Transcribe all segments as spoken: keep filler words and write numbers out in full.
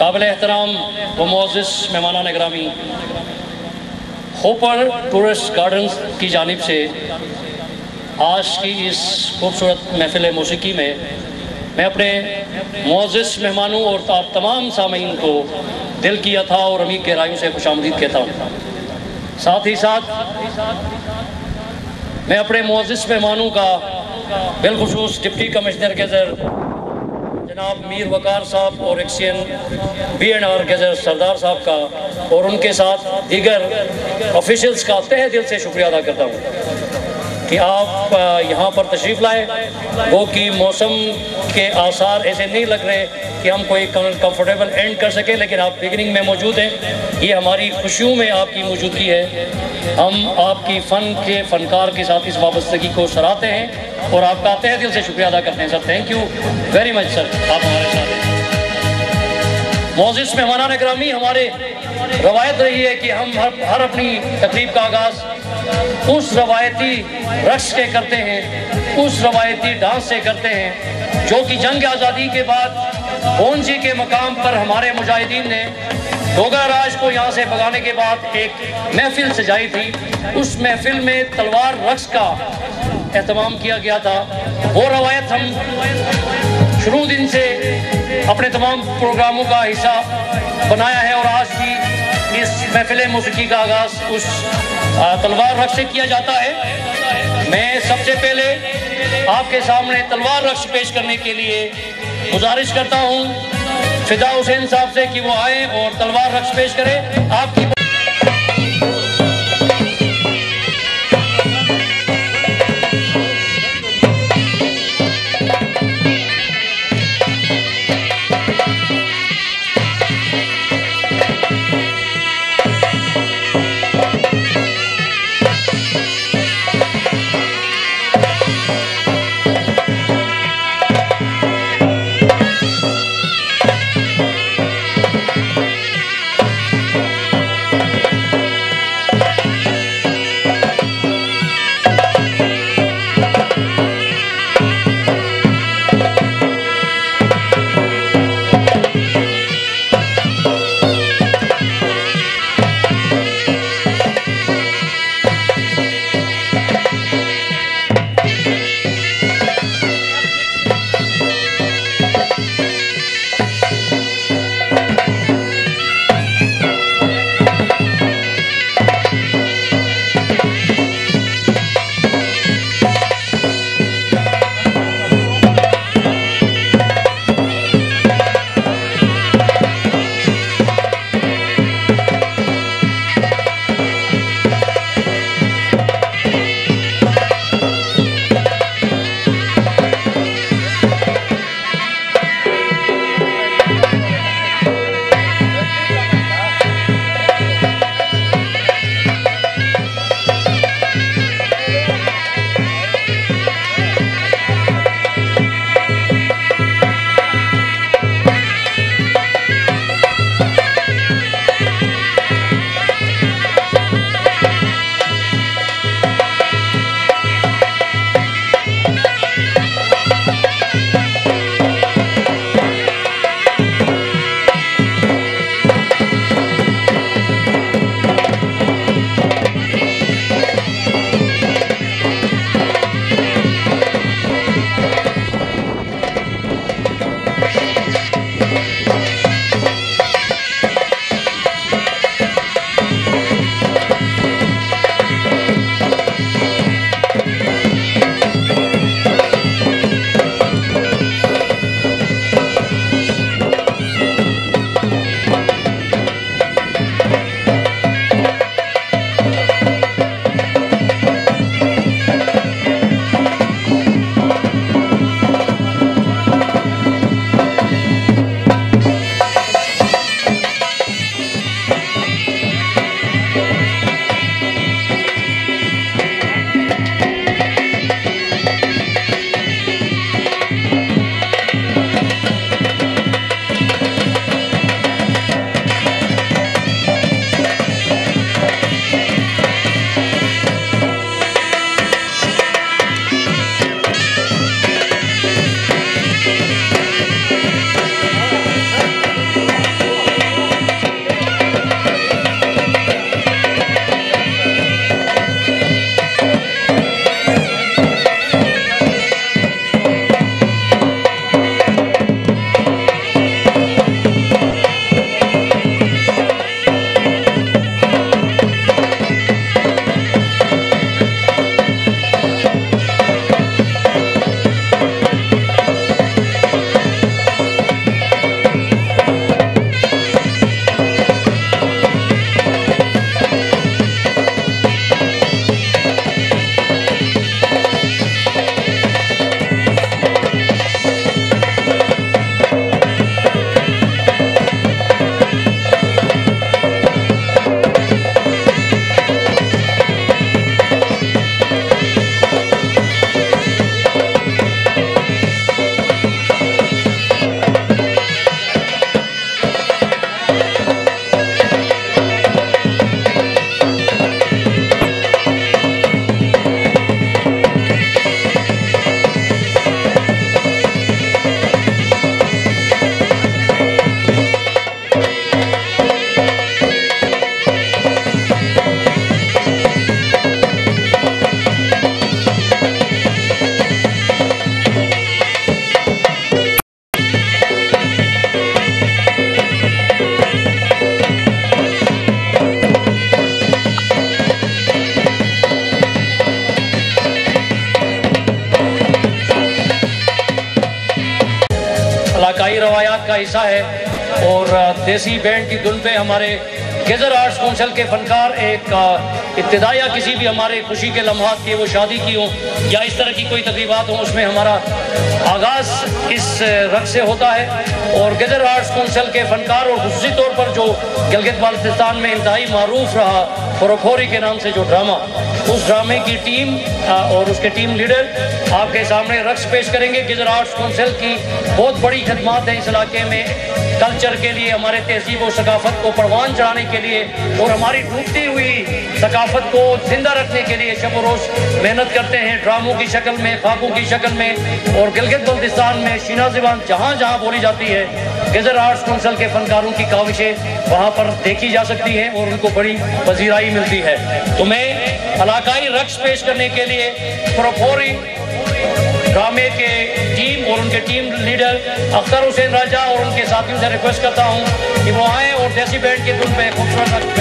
काबिल एहतराम व मुअज़्ज़िज़ मेहमानान गिरामी, होपर टूरिस्ट गार्डन्स की जानिब से आज की इस खूबसूरत महफ़िल मौसीकी में मैं अपने मुअज़्ज़िज़ मेहमानों और तमाम सामीन को दिल की अथा और अमीर गहराइयों से खुशामदीद कहता हूँ। साथ ही साथ मैं अपने मुअज़्ज़िज़ मेहमानों का बिलखुसूस डिप्टी कमिश्नर गीज़र जनाब मीर वकार साहब और XEN B and R Ghizer Sardar साहब का और उनके साथ दीगर ऑफिशियल्स का तहे दिल से शुक्रिया अदा करता हूँ कि आप यहाँ पर तशरीफ़ लाए। वो कि मौसम के आसार ऐसे नहीं लग रहे कि हम कोई कंफर्टेबल एंड कर सकें, लेकिन आप बिगिनिंग में मौजूद हैं। ये हमारी खुशियों में आपकी मौजूदगी है। हम आपकी फ़न के फ़नकार के साथ इस वाबस्तगी को सराहते हैं और आपका तहे दिल से शुक्रिया अदा करते हैं sir. Thank you very much sir, आप हमारे साथ हैं। मुअज़्ज़िज़ मेहमानान गिरामी, हमारे रवायत रही है कि हम हर, हर अपनी तकरीब का आगाज़ उस रवायती रक्स के करते हैं, उस रवायती डांस से करते हैं जो कि जंग आज़ादी के बाद ओंजी के मकाम पर हमारे मुजाहिदीन ने डोगरा राज को यहाँ से भगाने के बाद एक महफिल सजाई थी। उस महफिल में तलवार रक्स का एहतमाम किया गया था। वो रवायत हम शुरू दिन से अपने तमाम प्रोग्रामों का हिस्सा बनाया है और आज भी इस महफिल मौसीकी का आगाज़ उस तलवार रक्स से किया जाता है। मैं सबसे पहले आपके सामने तलवार रक्स पेश करने के लिए गुजारिश करता हूँ फिदा हुसैन साहब से कि वो आए और तलवार रक्स पेश करें। आपकी इलाकाई रवायात का हिस्सा है और देसी बैंड की धुन पे हमारे गिज़र आर्ट्स काउंसिल के फनकार एक इब्तिदाया किसी भी हमारे खुशी के लम्हात की, वो शादी की हो या इस तरह की कोई तकरीबात हो, उसमें हमारा आगाज़ इस रक़्स से होता है। और गिज़र आर्ट्स काउंसिल के फनकार और खुसूसी तौर पर जो गिलगित बाल्टिस्तान में इंतहाई मारूफ रहा फोरोफोरी के नाम से जो ड्रामा, उस ड्रामे की टीम और उसके टीम लीडर आपके सामने रक़्स पेश करेंगे। गिज़र आर्ट्स काउंसिल की बहुत बड़ी खदमात है इस इलाके में, कल्चर के लिए, हमारे तहजीब और सकाफत को परवान चढ़ाने के लिए और हमारी डूबती हुई सकाफत को जिंदा रखने के लिए शब रोज़ मेहनत करते हैं, ड्रामों की शक्ल में, खाकों की शक्ल में। और गिलगित बल्तिस्तान में शीना ज़बान जहाँ जहाँ बोली जाती है, गिज़र आर्ट्स काउंसिल के फनकारों की काविशें वहाँ पर देखी जा सकती हैं और उनको बड़ी पजीराई मिलती है। तो मैं इलाकाई रक़्स पेश करने के लिए फोरोफोरी ड्रामे के टीम और उनके टीम लीडर अख्तर हुसैन राजा और उनके साथियों से रिक्वेस्ट करता हूं कि वो आएँ और देसी बैंड की धुन पे खूबसूरत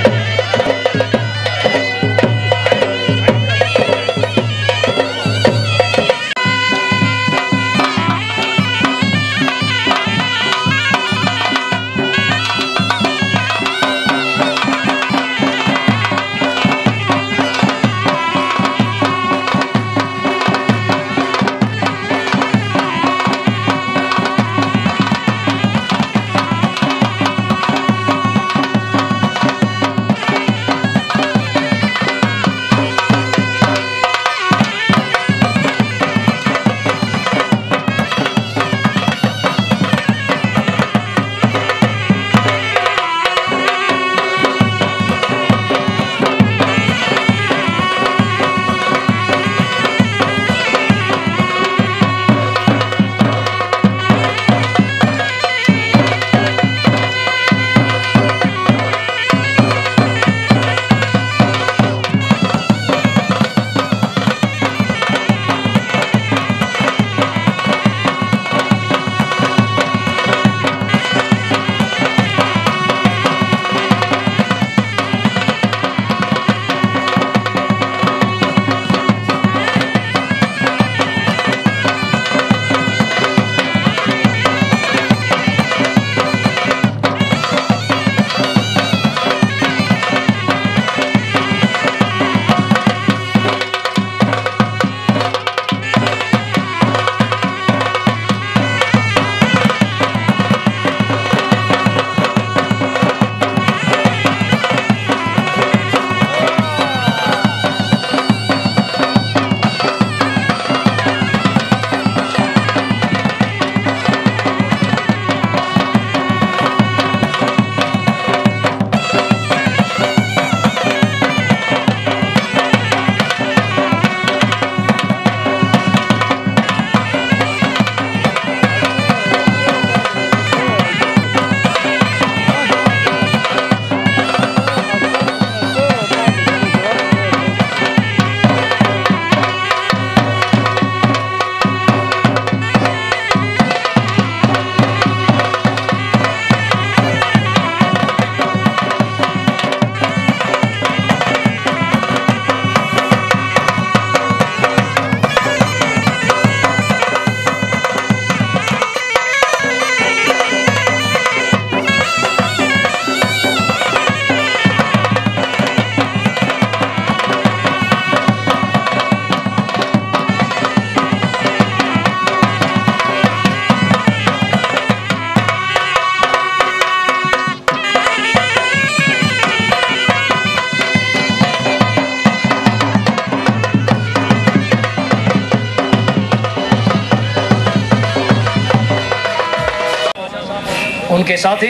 उनके साथी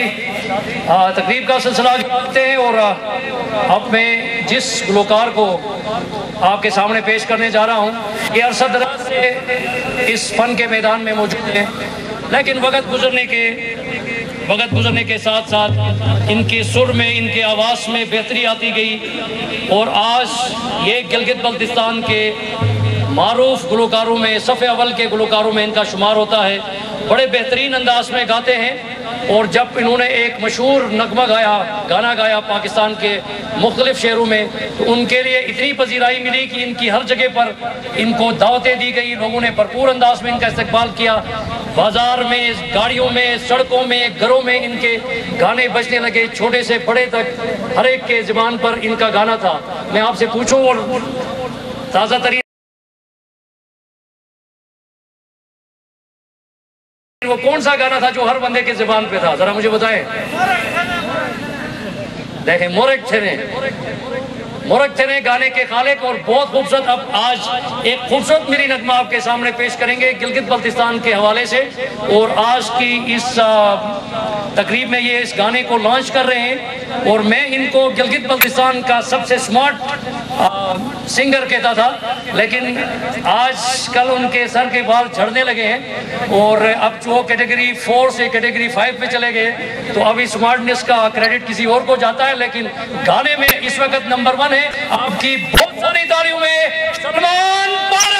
तकरीब का सिलसिला करते हैं। और अब मैं जिस गुलकार को आपके सामने पेश करने जा रहा हूँ, ये अरसा दराज से इस फ़न के मैदान में मौजूद है, लेकिन वक्त गुजरने के वक्त गुजरने के साथ साथ इनके सुर में, इनके आवाज़ में बेहतरी आती गई और आज ये गिलगित बल्तिस्तान के मारूफ गुलकारों में, सफ़े अव्वल के गुलकारों में इनका शुमार होता है। बड़े बेहतरीन अंदाज में गाते हैं और जब इन्होंने एक मशहूर नगमा गाया, गाना गाया पाकिस्तान के मुख्तलिफ शहरों में, तो उनके लिए इतनी पजीराई मिली कि इनकी हर जगह पर इनको दावतें दी गई, लोगों ने भरपूर अंदाज में इनका इस्तकबाल किया। बाजार में, गाड़ियों में, सड़कों में, घरों में इनके गाने बजने लगे, छोटे से बड़े तक हर एक के ज़ुबान पर इनका गाना था। मैं आपसे पूछूं, और ताज़ा तरीन वो कौन सा गाना था जो हर बंदे के ज़ुबान पे था, जरा मुझे बताएं। देखें, मोरक थे मोरक थे गाने के खालिक, और बहुत खूबसूरत। अब आज एक खूबसूरत मेरी नगमा आपके सामने पेश करेंगे गिलगित बल्तिस्तान के हवाले से, और आज की इस तकरीब में ये इस गाने को लॉन्च कर रहे हैं। और मैं इनको गिलगित बल्तिस्तान का सबसे स्मार्ट सिंगर कहता था, लेकिन आज कल उनके सर के बाल झड़ने लगे हैं, और अब जो कैटेगरी फोर से कैटेगरी फाइव पे चले गए, तो अभी स्मार्टनेस का क्रेडिट किसी और को जाता है, लेकिन गाने में इस वक्त नंबर वन है। आपकी बहुत सारी तालियों में सलमान बारा।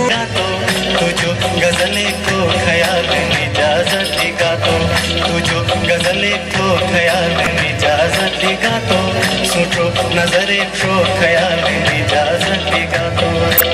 तुझो गजले को ख्याल इजाजत दिगा तो तुझो गजले को ख्याल इजाजत दिगा तो सुठो नजरे को ख्याल इजाजत दिगा तो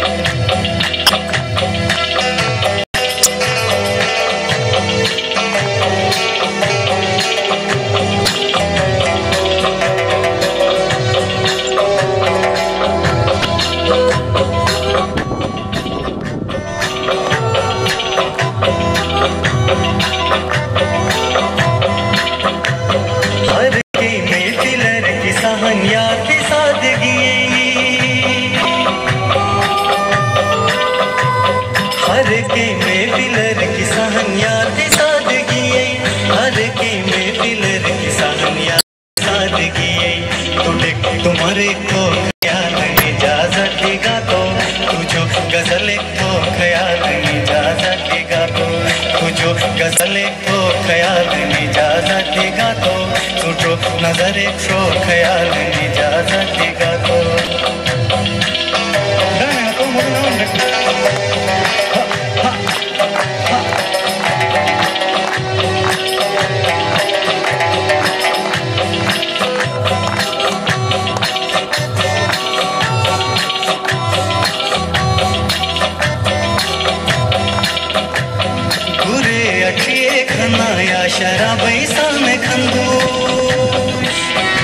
तुम्हारे को ख्याल इजाजत देगा तो तुझो गजले को ख्याल इजाजत देगा तो तुझो गजले को ख्याल इजाजत देगा तो तुझो नजरे को ख्याल इजाजत देगा तो शराबई सामे खंदूश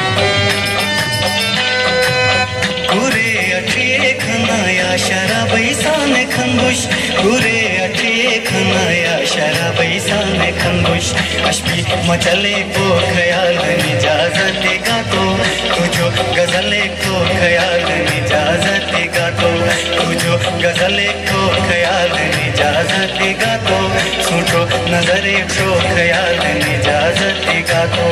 पूरे अठे खनाया शराबई सामे खंदूश पूरे अठे खनाया शराबई सामे खंदूश अशबी मचले को ख्याल इजाजत देगा तो तुझो गजले को ख्याल इजाजत देगा तो तुझो गजले को ख्याल इजाजत देगा तो सुठो नजरे को ख्याल इजाजत देगा तो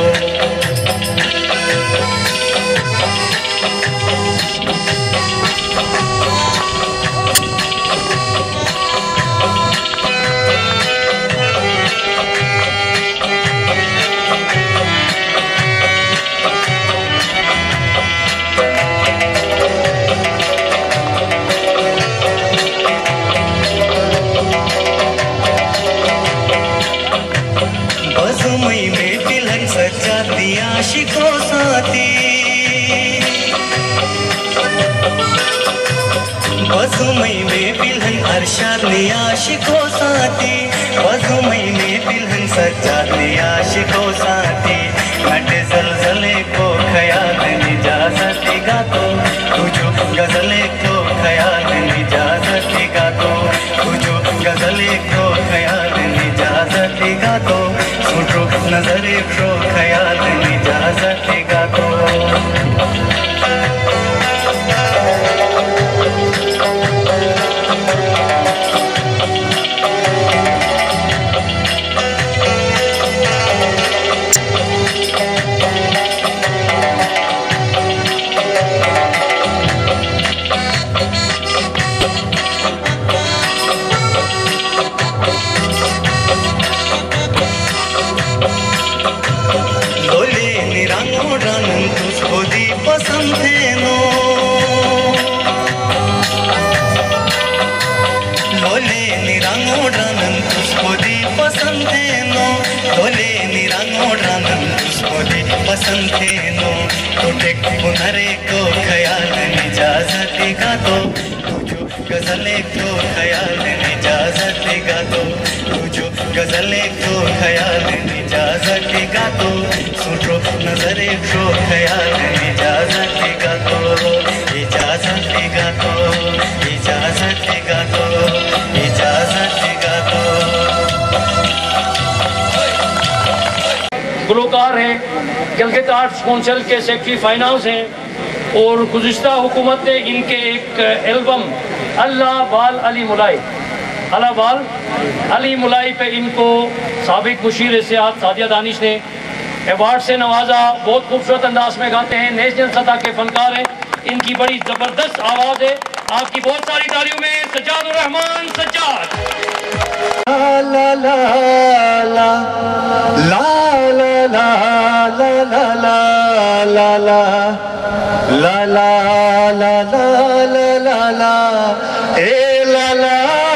आशिकों साथी बजुमई में बिलहन अरशाद ने आशिकों साथी बजुमई में बिलहन सज्जाद ने आशिकों साथी नटे जलजले को ख्याल इजाजत देगा तो तुझो गजले को ख्याल इजाजत देगा तो तुझो गजले को ख्याल इजाजत देगा तो सुठो नजरे को ख्याल इजाजत देगा तो पसंद थे नो टूटे पुनरे को ख्याल इजाजत देगा तो तुझो गजले को ख्याल इजाजत देगा तो तुझो गजले को ख्याल इजाजत देगा तो सुठो नजरे को ख्याल इजाजत देगा तो इजाजत देगा तो इजाजत देगा तो इजाजत देगा तो गुलकार हैं गिलगित आर्ट्स काउंसिल के सेक्रेटरी फाइनेंस हैं और गुज़िश्ता हुकूमत ने इनके एक एल्बम अल्लाह बाल अली मुलाई अल्लाह बाल अली मुलाई पे इनको साबिक मुशीर सियाहत सादिया दानिश ने अवार्ड से नवाजा। बहुत खूबसूरत अंदाज में गाते हैं, नेशनल सतह के फनकार हैं, इनकी बड़ी ज़बरदस्त आवाज़ है। आपकी बहुत सारी तालियों में सज्जाद उर रहमान सज्जाद। ला ला ला ला ला ला ला ला ला ला ला ला ला ला ला ला ला ए ला ला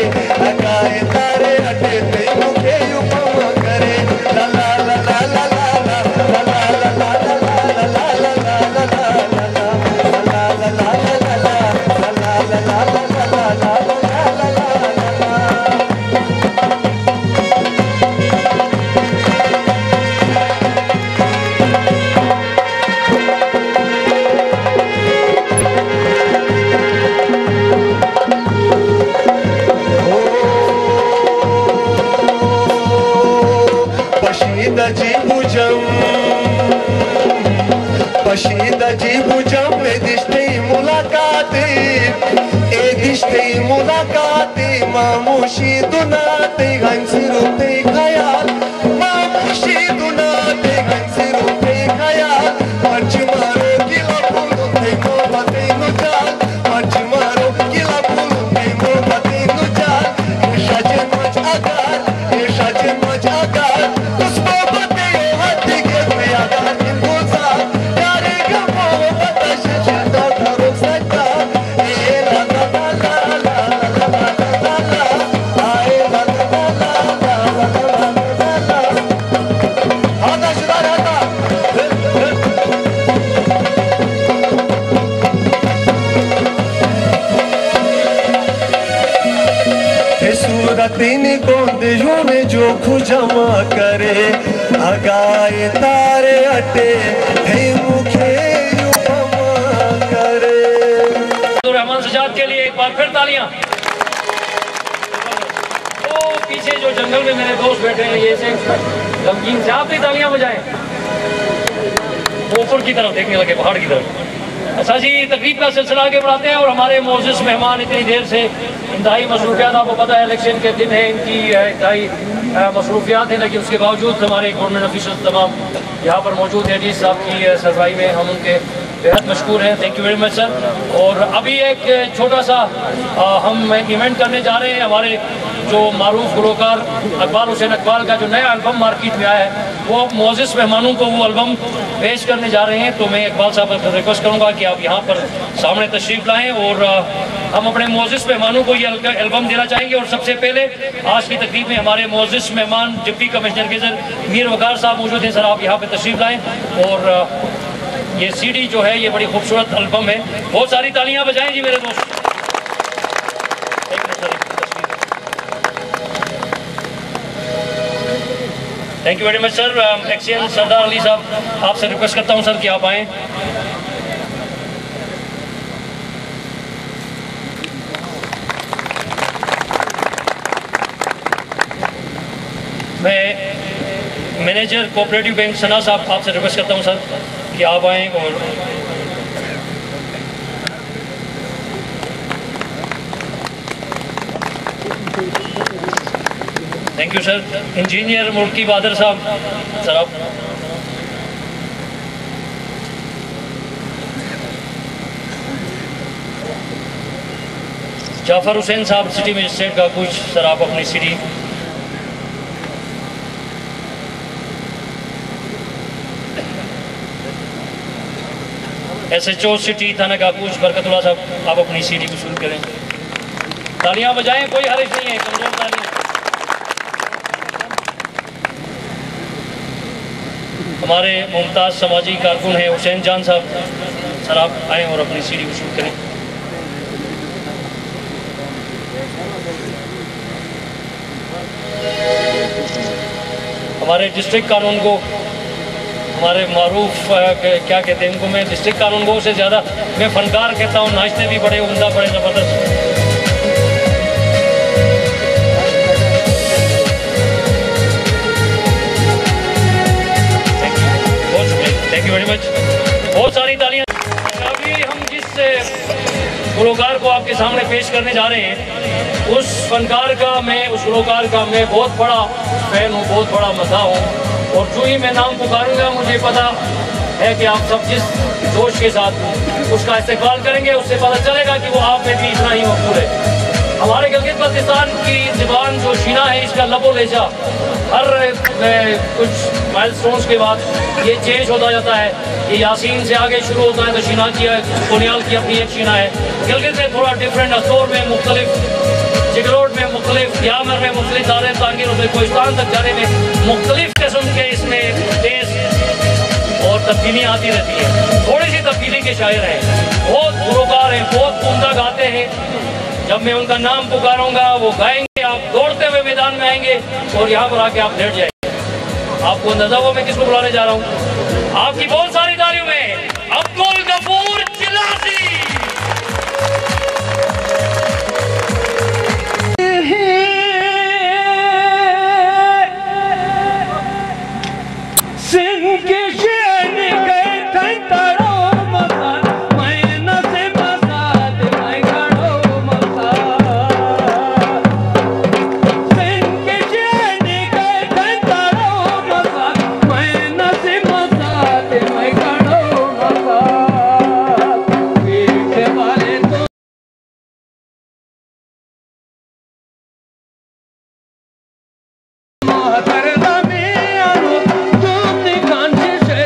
पशीदा जी बुजम पशीदा जी बुजम ए दिश्ते मुलाकाती ए दिश्ते मुलाकाती मामूशी दुनाते गंसिरुते खयाल मामूशी दुनाते गंसिरुते खयाल मच मारो किला फूलते मोहब्बते नुजाल मच मारो किला फूलते मोहब्बते नुजाल ये शाजे मच आगार ये शाजे मच आगार उस मोहब्बते यो हत्ती के पे आगार इन गुजार यारे का मोहब्बत शशा करो सकता ए ला ला ला ला ला ला ला ला ला आए ला ला ला ला ला ला ला ला आधा शुदा रहता सूरतीन गोंदियों में जो खुजमा करे अगाए तारे अटे हे मुखे युपमा करे। तो रहमान सजाद के लिए एक बार फिर तालियां। तो पीछे जो जंगल में मेरे दोस्त बैठे हैं ये से गमगीन से आप भी तालियां बजाएं, ऊपर की तरफ देखने लगे, पहाड़ की तरफ। अच्छा जी, तकरीब का सिलसिला आगे बढ़ाते हैं और हमारे मोअज़्ज़िज़ मेहमान इतनी देर से इंतहाई मसरूफियात, आपको पता है इलेक्शन के दिन है, इनकी इंतहाई मसरूफियात हैं, लेकिन उसके बावजूद हमारे गवर्नमेंट ऑफिसर्स तमाम यहाँ पर मौजूद हैं। जी साहब की सरबराही में हम उनके बेहद मशकूर हैं, thank you very much sir. और अभी एक छोटा सा आ, हम इवेंट करने जा रहे हैं। हमारे जो मारूफ गुलकार अकबाल हुसैन अकबाल का जो नया एल्बम मार्केट में आया है, वो मोअज़्ज़िज़ मेहमानों को वो एल्बम पेश करने जा रहे हैं। तो मैं इकबाल साहब से रिक्वेस्ट करूँगा कि आप यहाँ पर सामने तशरीफ़ लाएँ और हम अपने मोअज़्ज़िज़ मेहमानों को ये एल्बम देना चाहेंगे। और सबसे पहले आज की तकरीब में हमारे मोअज़्ज़िज़ मेहमान डिप्टी कमिश्नर गिज़र मीर वकार साहब मौजूद हैं। सर आप यहाँ पर तशरीफ़ लाएँ। और ये सीडी जो है ये बड़ी खूबसूरत एल्बम है, बहुत सारी तालियां बजाएं जी मेरे दोस्त। Thank you very much sir. XEN Sardar Ali साहब आपसे रिक्वेस्ट करता हूं सर कि आप आएँ। मैं मैनेजर कोऑपरेटिव बैंक सना साहब आपसे रिक्वेस्ट करता हूं सर कि आप आएँ। और थैंक यू सर। इंजीनियर मुल्की बहादुर साहब सर आप। जाफर हुसैन साहब सिटी मजिस्ट्रेट का कुछ सर आप अपनी city. S H O city थाना का कुछ बरकतुल्ला साहब आप अपनी सीडी को शुरू करें। तालियां बजाएं, कोई हर्ज नहीं है, कमजोर तालियां। हमारे मुमताज़ समाजी कारकुन हैं हुसैन जान साहब, सर आप आएँ और अपनी सीडी को शुरू करें। हमारे डिस्ट्रिक्ट कानून को, हमारे मारूफ क्या कहते हैं इनको, मैं डिस्ट्रिक्ट कानून गो से ज़्यादा मैं फनकार कहता हूँ, नाचते भी बड़े उम्दा, बड़े ज़बरदस्त। थैंक यू वेरी मच, बहुत सारी तालियां। अभी हम जिस गुलकार को आपके सामने पेश करने जा रहे हैं, उस फनकार का मैं उस गुलकार का मैं बहुत बड़ा फैन हूँ, बहुत बड़ा मज़ा हूँ। और जो ही मैं नाम पुकारूंगा मुझे पता है कि आप सब जिस जोश के साथ उसका इस्तेमाल करेंगे, उससे पता चलेगा कि वो आप में भी इतना ही मकबूल है। हमारे गिलगित-बाल्तिस्तान की ज़बान जो शीना है, इसका लबो लेजा हर कुछ माइलस्टोन्स के बाद ये चेंज होता जाता है। ये यासीन से आगे शुरू होता है तो शीना की पुनियाल की अपनी एक शीना है। गिलगित में थोड़ा डिफरेंट, असोर में मुख्तलिफ, जिगरोड में मुख्तलिफ, यामर में मुख्तलिफ, दारें तांगीर और कोहिस्तान तक जाने में मुख्तलिफ किस्म के इसमें टेस्ट और तब्दीलियाँ आती रहती है। थोड़ी सी तब्दीली के शायर हैं, बहुत गुलकार हैं, बहुत उम्दा गाते हैं। जब मैं उनका नाम पुकारूंगा वो गाएंगे, आप दौड़ते हुए मैदान में आएंगे और यहाँ पर आके आप लेट जाएंगे। आपको अंदाजा हुआ मैं किसको बुलाने जा रहा हूँ। आपकी बहुत सारी तालियों में अब्दुल गफूर चिलासी। Mahatma Gandhi,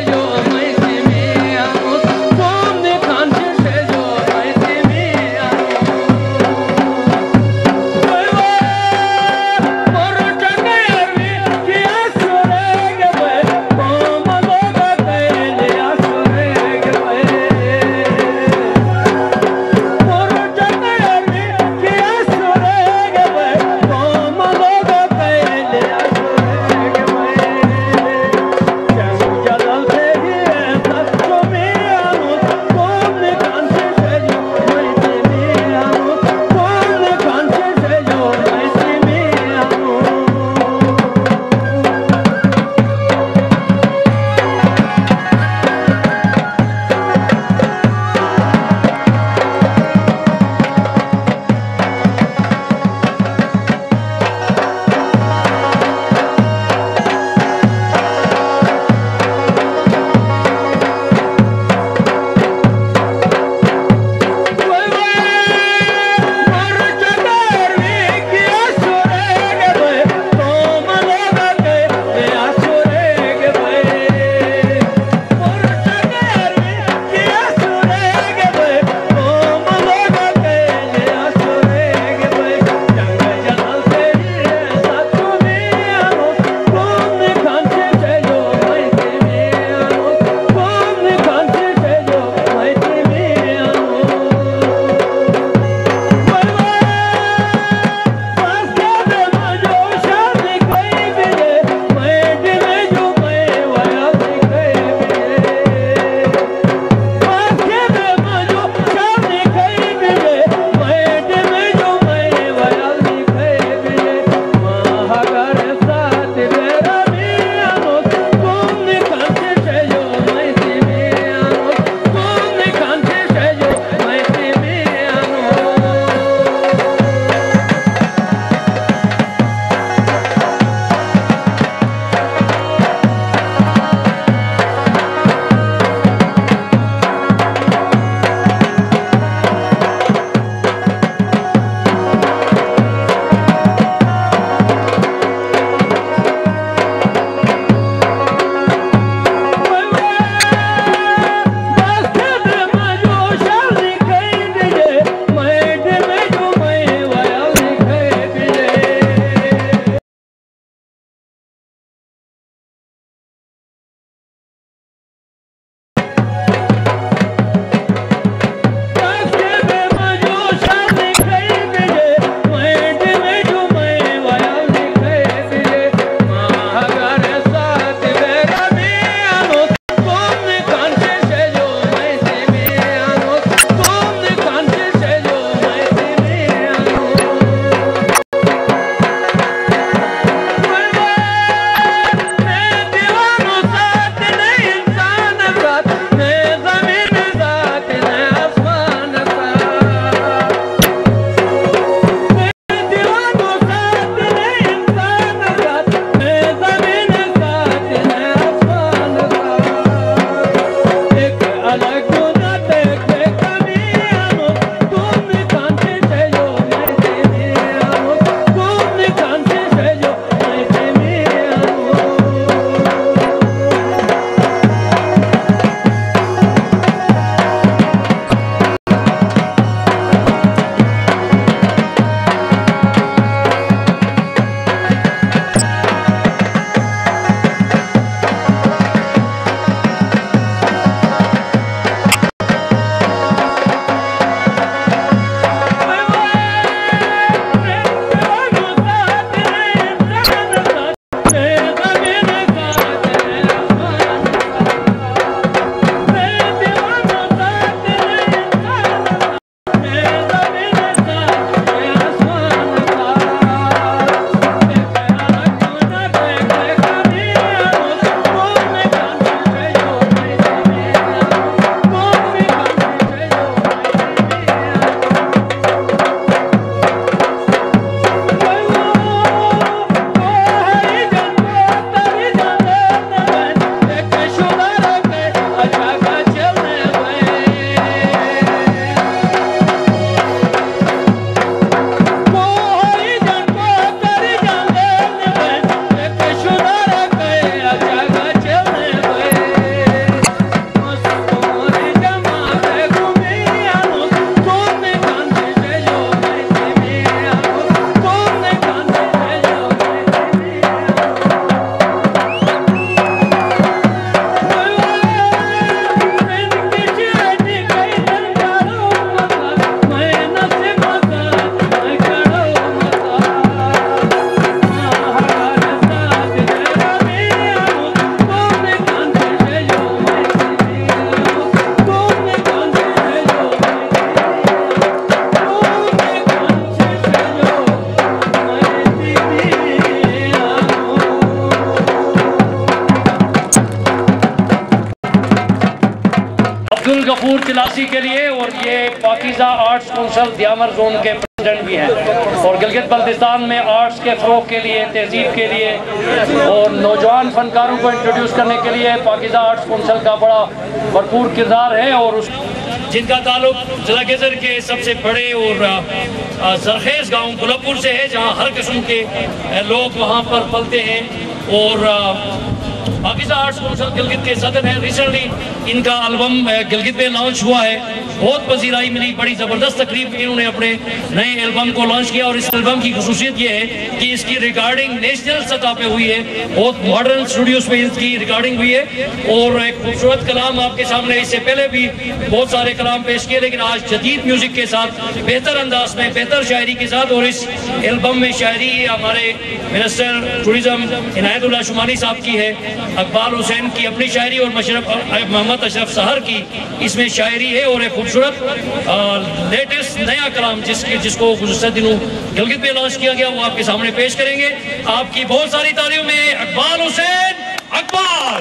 गफूर तिलासी के लिए, और ये Pakeeza arts council Diamer zone के प्रेसिडेंट भी हैं, और गिलगित बल्तिस्तान में आर्ट्स के फ़रोग के लिए, तहजीब के लिए और नौजवान फनकारों को इंट्रोड्यूस करने के लिए पाकिजा आर्ट्स काउंसिल का बड़ा भरपूर किरदार है, और उस जिनका ताल्लुक जिला गेज़र के सबसे बड़े और जरखेज़ गांव गुलाबपुर से है, जहां हर किस्म के लोग वहां पर पलते हैं। और पाकिजा आर्ट्स काउंसिल गिलगित के सदर हैं। रिसेंटली इनका एल्बम गिलगित में लॉन्च हुआ है, बहुत पजीराई मिली, बड़ी ज़बरदस्त तकरीब इन्होंने अपने नए एल्बम को लॉन्च किया। और इस एल्बम की खसूसियत ये है कि इसकी रिकॉर्डिंग नेशनल सतह पे हुई है, बहुत मॉडर्न स्टूडियोज में इसकी रिकॉर्डिंग हुई है, और एक खूबसूरत कलाम आपके सामने, इससे पहले भी बहुत सारे कलाम पेश किए, लेकिन आज जदीद म्यूजिक के साथ, बेहतर अंदाज में, बेहतर शायरी के साथ। और इस एल्बम में शायरी हमारे मिनिस्टर टूरिज्म इनायतुल्लाह शुमानी साहब की है, अकबाल हुसैन की अपनी शायरी, और मशरफ मोहम्मद अशरफ सहर की इसमें शायरी है, और एक खूबसूरत लेटेस्ट नया कलाम जिसके जिसको गुज़श्ता दिनों गिलगित में लॉन्च किया गया, वो आपके सामने पेश करेंगे। आपकी बहुत सारी तालियों में अकबाल हुसैन। अकबाल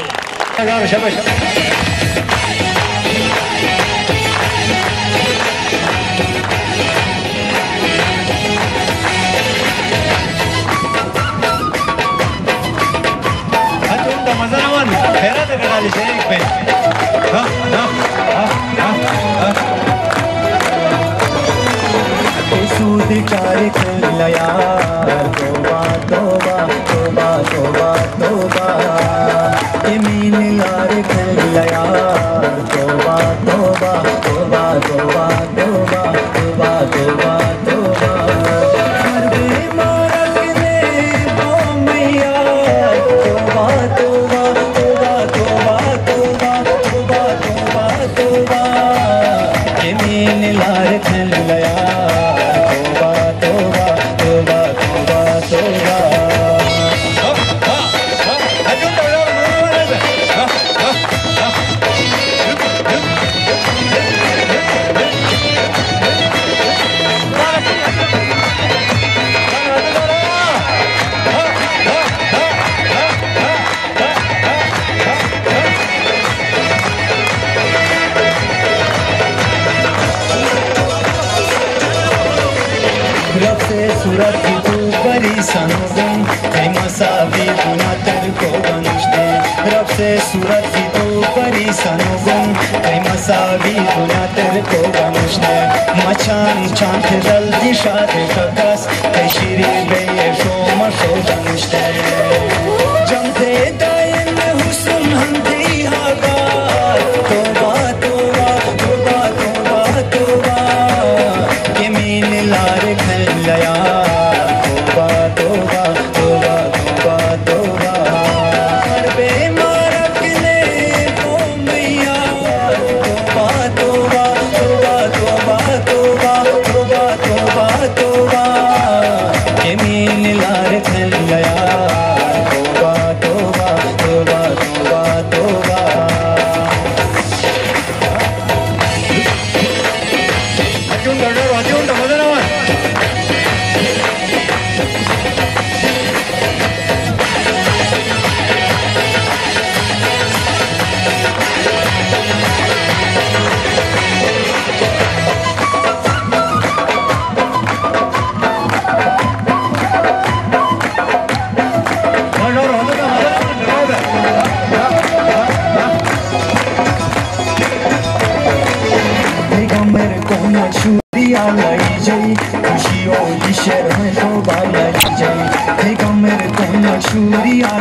कार कर यार, तोबा तोबा तोबा तोबा तोबा, ये मीन लार कर यार, तोबा तोबा तोबा तोबा तोबा तोबा तोबा तोबा, हर बेमारत में वो मैया, तोबा तोबा तोबा तोबा तोबा तोबा तोबा तोबा, ये मीन लार कर यार, सूरत तू परी सनोगम, है मसाबी गुना तर को बनते, रब से सूरत तू परी सनोगम, है मसाबी गुना तर को बनते, मचान चांद दल दिशात ककस, है शिरी बे शो मशो बनते, जमते दायम हुस्न हमते हागा, तोबा तोबा तोबा तोबा तोबा, ये मीन लार खलया,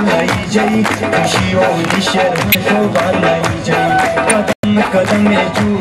खुशियों की शर्म शोभा लाई जाए, कदम कदम में